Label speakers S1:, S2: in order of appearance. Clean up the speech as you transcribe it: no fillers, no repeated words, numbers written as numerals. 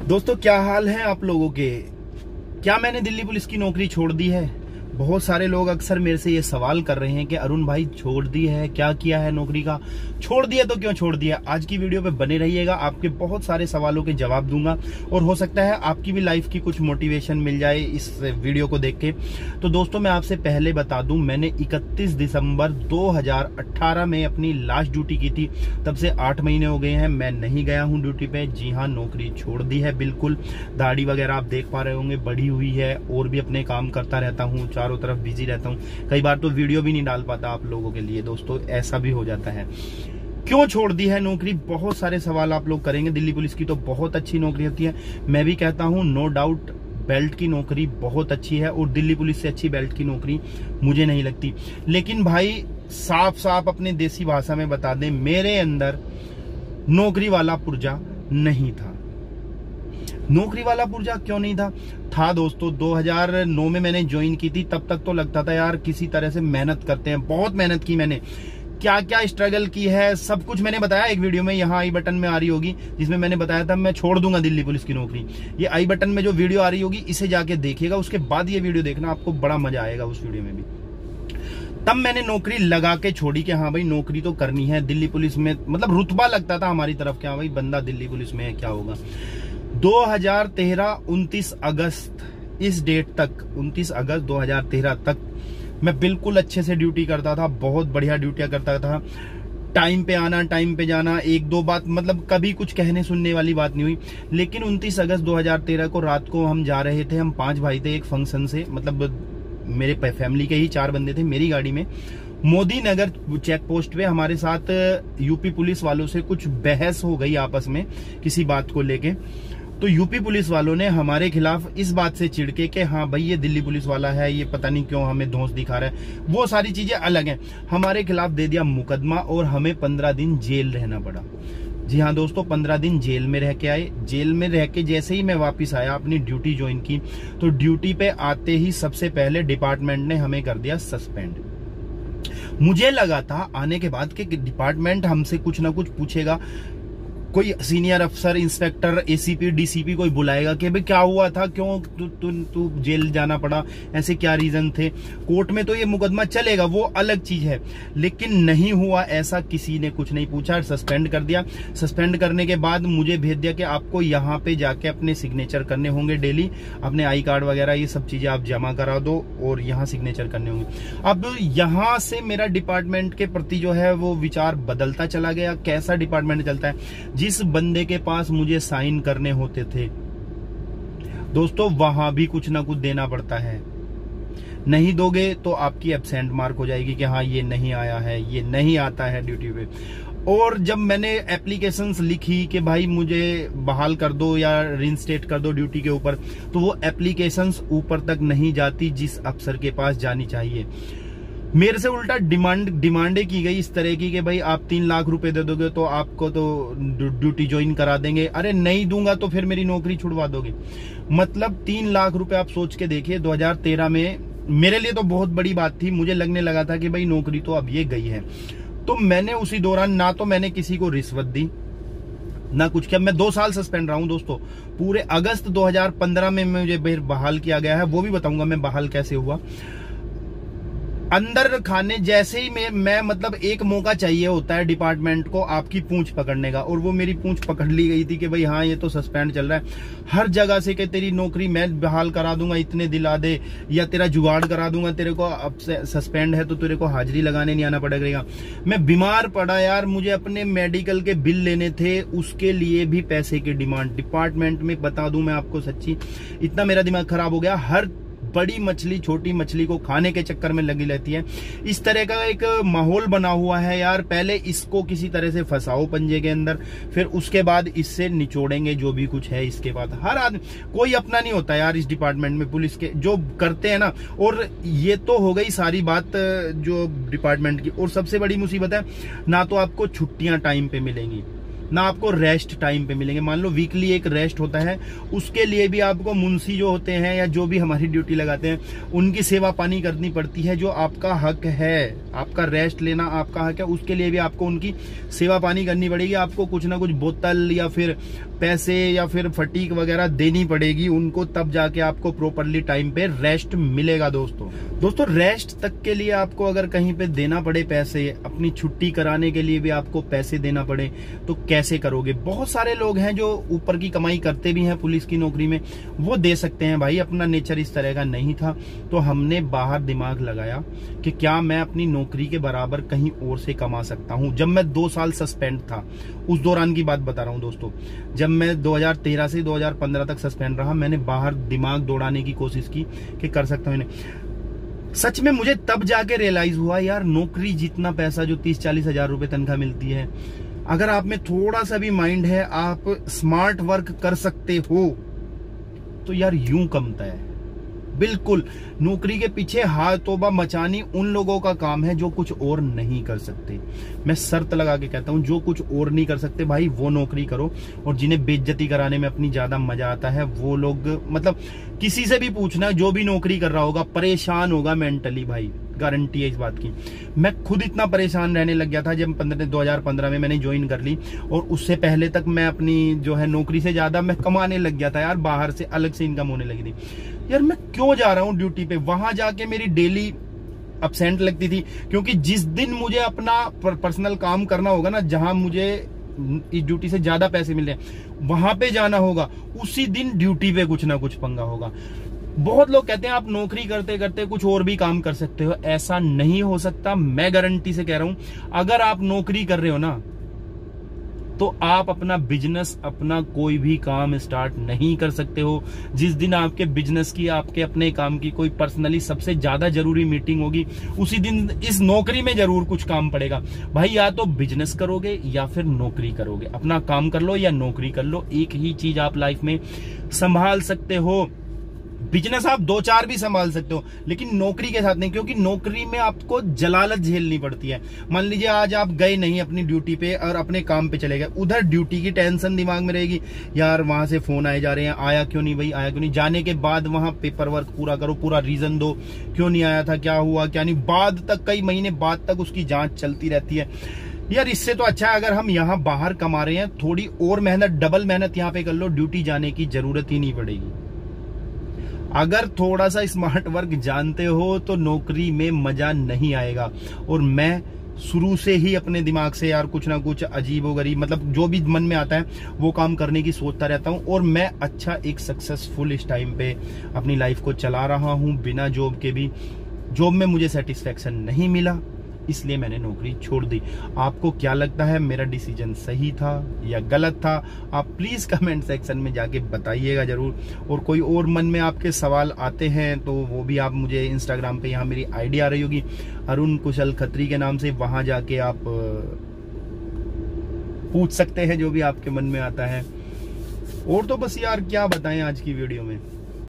S1: दोस्तों क्या हाल है आप लोगों के। क्या मैंने दिल्ली पुलिस की नौकरी छोड़ दी है? बहुत सारे लोग अक्सर मेरे से ये सवाल कर रहे हैं कि अरुण भाई छोड़ दी है, क्या किया है नौकरी का, छोड़ दिया तो क्यों छोड़ दिया। आज की वीडियो पे बने रहिएगा, आपके बहुत सारे सवालों के जवाब दूंगा और हो सकता है आपकी भी लाइफ की कुछ मोटिवेशन मिल जाए इस वीडियो को देख के। तो दोस्तों मैं आपसे पहले बता दूं, मैंने 31 दिसंबर 2018 में अपनी लास्ट ड्यूटी की थी। तब से 8 महीने हो गए हैं, मैं नहीं गया हूं ड्यूटी पे। जी हाँ, नौकरी छोड़ दी है बिल्कुल। दाढ़ी वगैरह आप देख पा रहे होंगे बढ़ी हुई है और भी अपने काम करता रहता हूँ, चारों तरफ बिजी रहता हूँ। कई बार तो वीडियो भी नहीं डाल पाता आप लोगों के लिए। दोस्तों ऐसा भी हो जाता है। क्यों छोड़ दी है नौकरी? बहुत सारे सवाल आप लोग करेंगे। दिल्ली पुलिस की तो बहुत अच्छी नौकरी होती है, मैं भी कहता हूँ नो डाउट। बेल्ट की नौकरी बहुत अच्छी है और दिल्ली पुलिस से अच्छी बेल्ट की नौकरी मुझे नहीं लगती। लेकिन भाई साफ साफ अपने देसी भाषा में बता दें, मेरे अंदर नौकरी वाला पुर्जा नहीं था। नौकरी वाला पुर्जा क्यों नहीं था दोस्तों, 2009 में मैंने ज्वाइन की थी। तब तक तो लगता था यार किसी तरह से मेहनत करते हैं। बहुत मेहनत की मैंने, क्या क्या स्ट्रगल की है सब कुछ मैंने बताया एक वीडियो में, यहाँ आई बटन में आ रही होगी, जिसमें मैंने बताया था मैं छोड़ दूंगा दिल्ली पुलिस की नौकरी। ये आई बटन में जो वीडियो आ रही होगी इसे जाके देखिएगा, उसके बाद ये वीडियो देखना, आपको बड़ा मजा आएगा उस वीडियो में भी। तब मैंने नौकरी लगा के छोड़ी कि हाँ भाई नौकरी तो करनी है दिल्ली पुलिस में। मतलब रुतबा लगता था हमारी तरफ, क्या भाई बंदा दिल्ली पुलिस में है, क्या होगा। 2013 29 अगस्त इस डेट तक, 29 अगस्त 2013 तक मैं बिल्कुल अच्छे से ड्यूटी करता था, बहुत बढ़िया ड्यूटियां करता था। टाइम पे आना, टाइम पे जाना, एक दो बात मतलब कभी कुछ कहने सुनने वाली बात नहीं हुई। लेकिन 29 अगस्त 2013 को रात को हम जा रहे थे, हम 5 भाई थे एक फंक्शन से, मतलब मेरे फैमिली के ही 4 बंदे थे मेरी गाड़ी में। मोदी नगर चेक पोस्ट पे हमारे साथ यूपी पुलिस वालों से कुछ बहस हो गई आपस में किसी बात को लेके। तो यूपी पुलिस वालों ने हमारे खिलाफ इस बात से चिढ़के कि हाँ भाई ये दिल्ली पुलिस वाला है, ये पता नहीं क्यों हमें धौंस दिखा रहा है, वो सारी चीजें अलग हैं। हमारे खिलाफ दे दिया मुकदमा और हमें 15 दिन जेल रहना पड़ा। जी हाँ दोस्तों, 15 दिन जेल में रह के आए। जेल में रह के जैसे ही मैं वापस आया, अपनी ड्यूटी ज्वाइन की, तो ड्यूटी पे आते ही सबसे पहले डिपार्टमेंट ने हमें कर दिया सस्पेंड। मुझे लगा था आने के बाद कि डिपार्टमेंट हमसे कुछ ना कुछ पूछेगा, कोई सीनियर अफसर, इंस्पेक्टर, एसीपी, डीसीपी कोई बुलाएगा कि भाई क्या हुआ था, क्यों तू जेल जाना पड़ा, ऐसे क्या रीजन थे। कोर्ट में तो ये मुकदमा चलेगा, वो अलग चीज है, लेकिन नहीं हुआ ऐसा, किसी ने कुछ नहीं पूछा, सस्पेंड कर दिया। सस्पेंड करने के बाद मुझे भेज दिया कि आपको यहाँ पे जाके अपने सिग्नेचर करने होंगे डेली, अपने आई कार्ड वगैरह ये सब चीजें आप जमा करा दो और यहाँ सिग्नेचर करने होंगे। अब यहाँ से मेरा डिपार्टमेंट के प्रति जो है वो विचार बदलता चला गया। कैसा डिपार्टमेंट चलता है, जिस बंदे के पास मुझे साइन करने होते थे दोस्तों, वहां भी कुछ ना कुछ देना पड़ता है। नहीं दोगे तो आपकी एब्सेंट मार्क हो जाएगी कि हाँ ये नहीं आया है, ये नहीं आता है ड्यूटी पे। और जब मैंने एप्लीकेशंस लिखी कि भाई मुझे बहाल कर दो या रिइंस्टेट कर दो ड्यूटी के ऊपर, तो वो एप्लीकेशंस ऊपर तक नहीं जाती जिस अफसर के पास जानी चाहिए। मेरे से उल्टा डिमांडें की गई इस तरह की कि भाई आप 3 लाख रुपए दे दोगे तो आपको तो ड्यूटी ज्वाइन करा देंगे। अरे नहीं दूंगा तो फिर मेरी नौकरी छुड़वा दोगे। मतलब 3 लाख रुपए आप सोच के देखिए। 2013 में मेरे लिए तो बहुत बड़ी बात थी, मुझे लगने लगा था कि भाई नौकरी तो अब ये गई है। तो मैंने उसी दौरान ना तो मैंने किसी को रिश्वत दी ना कुछ किया। मैं 2 साल सस्पेंड रहा हूं दोस्तों। पूरे अगस्त 2015 में मुझे बहाल किया गया है, वो भी बताऊंगा मैं बहाल कैसे हुआ। अंदर खाने जैसे ही मैं मतलब एक मौका चाहिए होता है डिपार्टमेंट को आपकी पूंछ पकड़ने का, और वो मेरी पूंछ पकड़ ली गई थी कि भाई हाँ ये तो सस्पेंड चल रहा है। हर जगह से कि तेरी नौकरी मैं बहाल करा दूंगा, इतने दिला दे, या तेरा जुगाड़ करा दूंगा, तेरे को अब सस्पेंड है तो तेरे को हाजिरी लगाने नहीं आना पड़ेगा। मैं बीमार पड़ा यार, मुझे अपने मेडिकल के बिल लेने थे, उसके लिए भी पैसे की डिमांड डिपार्टमेंट में। बता दूं मैं आपको सच्ची, इतना मेरा दिमाग खराब हो गया। हर बड़ी मछली छोटी मछली को खाने के चक्कर में लगी रहती है। इस तरह का एक माहौल बना हुआ है यार। पहले इसको किसी तरह से फंसाओ पंजे के अंदर, फिर उसके बाद इससे निचोड़ेंगे जो भी कुछ है। इसके बाद हर आदमी, कोई अपना नहीं होता यार इस डिपार्टमेंट में, पुलिस के जो करते हैं ना। और ये तो हो गई सारी बात जो डिपार्टमेंट की। और सबसे बड़ी मुसीबत है, ना तो आपको छुट्टियां टाइम पे मिलेंगी। ना आपको रेस्ट टाइम पे मिलेंगे। मान लो वीकली एक रेस्ट होता है, उसके लिए भी आपको मुंशी जो होते हैं या जो भी हमारी ड्यूटी लगाते हैं उनकी सेवा पानी करनी पड़ती है। जो आपका हक है, आपका रेस्ट लेना आपका हक है, उसके लिए भी आपको उनकी सेवा पानी करनी पड़ेगी। आपको कुछ ना कुछ बोतल या फिर पैसे या फिर फटीक वगैरह देनी पड़ेगी उनको, तब जाके आपको प्रॉपरली टाइम पे रेस्ट मिलेगा। दोस्तों रेस्ट तक के लिए आपको अगर कहीं पे देना पड़े पैसे, अपनी छुट्टी कराने के लिए भी आपको पैसे देना पड़े, तो कैसे करोगे? बहुत सारे लोग हैं जो ऊपर की कमाई करते भी हैं पुलिस की नौकरी में, वो दे सकते हैं भाई। अपना नेचर इस तरह का नहीं था, तो हमने बाहर दिमाग लगाया कि क्या मैं अपनी नौकरी के बराबर कहीं और से कमा सकता हूं। जब मैं 2 साल सस्पेंड था, उस दौरान की बात बता रहा हूं दोस्तों, जब मैं 2013 से 2015 तक सस्पेंड रहा, मैंने बाहर दिमाग दौड़ाने की कोशिश की कि कर सकता हूं। सच में मुझे तब जाके रियलाइज हुआ, यार नौकरी जितना पैसा जो 30-40 हजार रुपए तनख्वाह मिलती है, अगर आप में थोड़ा सा भी माइंड है, आप स्मार्ट वर्क कर सकते हो, तो यार यूं कमता है। बिल्कुल नौकरी के पीछे हाथ तोबा मचानी उन लोगों का काम है जो कुछ और नहीं कर सकते। मैं शर्त लगा के कहता हूं, जो कुछ और नहीं कर सकते भाई वो नौकरी करो। और जिन्हें बेइज्जती कराने में अपनी ज्यादा मजा आता है, वो लोग मतलब किसी से भी पूछना, जो भी नौकरी कर रहा होगा परेशान होगा मेंटली भाई, गारंटी है इस बात की। मैं खुद इतना परेशान रहने लग गया था जब 2015 में मैंने ज्वाइन कर ली, और उससे पहले तक मैं अपनी जो है नौकरी से ज्यादा मैं कमाने लग गया था यार, बाहर से अलग से इनकम होने लगी थी। यार मैं क्यों जा रहा हूँ ड्यूटी पे? वहां जाके मेरी डेली अब्सेंट लगती थी, क्योंकि जिस दिन मुझे अपना पर्सनल काम करना होगा ना, जहां मुझे इस ड्यूटी से ज्यादा पैसे मिल रहे हैं वहां पे जाना होगा, उसी दिन ड्यूटी पे कुछ ना कुछ पंगा होगा। बहुत लोग कहते हैं आप नौकरी करते करते कुछ और भी काम कर सकते हो, ऐसा नहीं हो सकता। मैं गारंटी से कह रहा हूं, अगर आप नौकरी कर रहे हो ना, तो आप अपना बिजनेस, अपना कोई भी काम स्टार्ट नहीं कर सकते हो। जिस दिन आपके बिजनेस की, आपके अपने काम की कोई पर्सनली सबसे ज्यादा जरूरी मीटिंग होगी, उसी दिन इस नौकरी में जरूर कुछ काम पड़ेगा भाई। या तो बिजनेस करोगे या फिर नौकरी करोगे, अपना काम कर लो या नौकरी कर लो, एक ही चीज आप लाइफ में संभाल सकते हो। बिजनेस आप 2-4 भी संभाल सकते हो, लेकिन नौकरी के साथ नहीं, क्योंकि नौकरी में आपको जलालत झेलनी पड़ती है। मान लीजिए आज आप गए नहीं अपनी ड्यूटी पे और अपने काम पे चले गए, उधर ड्यूटी की टेंशन दिमाग में रहेगी, यार वहां से फोन आए जा रहे हैं, आया क्यों नहीं भाई, आया क्यों नहीं। जाने के बाद वहां पेपर वर्क पूरा करो, पूरा रीजन दो क्यों नहीं आया था, क्या हुआ क्या नहीं, बाद तक कई महीने बाद तक उसकी जांच चलती रहती है। यार इससे तो अच्छा है अगर हम यहाँ बाहर कमा रहे हैं, थोड़ी और मेहनत, डबल मेहनत यहाँ पे कर लो, ड्यूटी जाने की जरूरत ही नहीं पड़ेगी। अगर थोड़ा सा स्मार्ट वर्क जानते हो तो नौकरी में मजा नहीं आएगा। और मैं शुरू से ही अपने दिमाग से यार कुछ ना कुछ अजीबोगरीब, मतलब जो भी मन में आता है वो काम करने की सोचता रहता हूं, और मैं अच्छा एक सक्सेसफुल इस टाइम पे अपनी लाइफ को चला रहा हूं बिना जॉब के भी। जॉब में मुझे सेटिस्फेक्शन नहीं मिला, इसलिए मैंने नौकरी छोड़ दी। आपको क्या लगता है, मेरा डिसीजन सही था या गलत था? आप प्लीज कमेंट सेक्शन में जाके बताइएगा जरूर। और कोई और मन में आपके सवाल आते हैं तो वो भी आप मुझे इंस्टाग्राम पे, यहाँ मेरी आईडी आ रही होगी अरुण कुशल खत्री के नाम से, वहां जाके आप पूछ सकते हैं जो भी आपके मन में आता है। और तो बस यार क्या बताएं आज की वीडियो में।